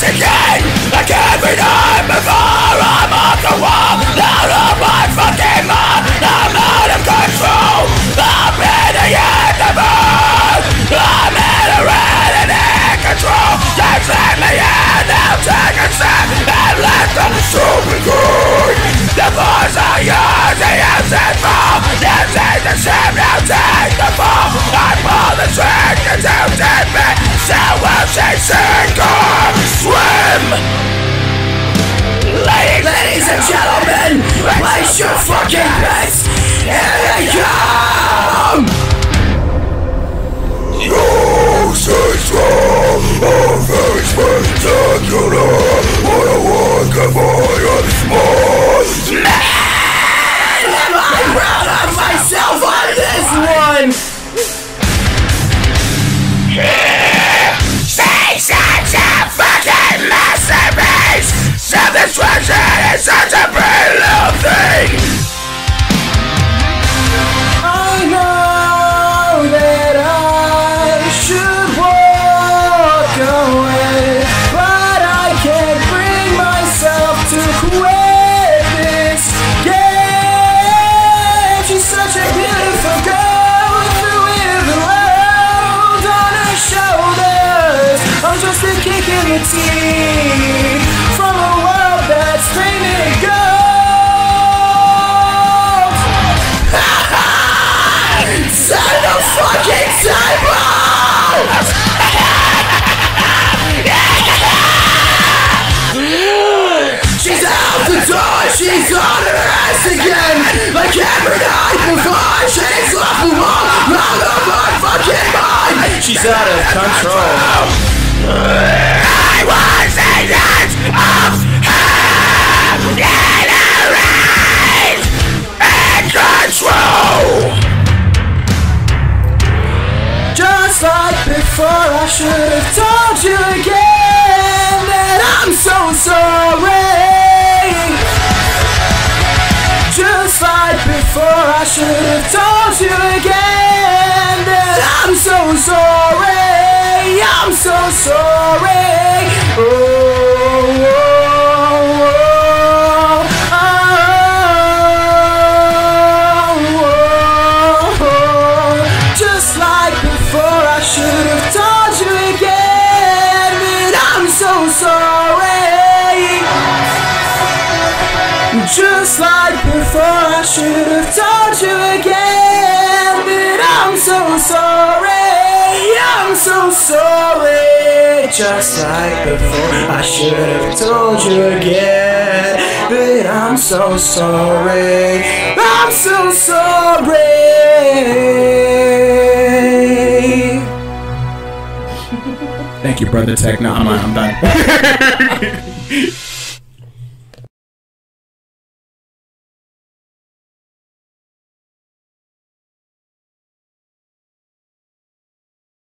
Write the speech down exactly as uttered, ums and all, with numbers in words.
again. I can't be done before I'm off the wall. Out of my fucking mind, I'm out of control. I'm in the end of it. I'm in a red and in control. Just let me in, now take a step and let the soul be good. The voice I use, the answers fall. This is the shame, now take the fall. I pull the string until dead me. So will she sink or swim? Ladies, Ladies and gentlemen, place your fucking bets. Here they come. You stay strong, I'm very spectacular. What I want can buy a small man. Am I proud of myself on this one? She's such a fucking masterpiece. Self-destruction is such a pretty little thing. I know that I should walk away, but I can't bring myself to quit this game. She's such a beautiful girl with the wheel world on her shoulders. I'm just a kick in the teeth from a world that's painted gold. Turn the fucking table! She's out the door, she's on her ass again. Like every night before, she's off the wall, out of my fucking mind. She's out of control. I was agent of her generate and control. Just like before, I should have told you again that I'm so sorry. Just like before, I should have told you again that I'm so sorry. I'm so sorry. Oh, oh, oh, oh, oh, oh. Just like before, I should have told you again that I'm so sorry. Just like before, I should have told you again that I'm so sorry. I'm so sorry. Just like before, I should have told you again that I'm so sorry. I'm so sorry. Thank you, brother Tech. No, I'm, I'm done.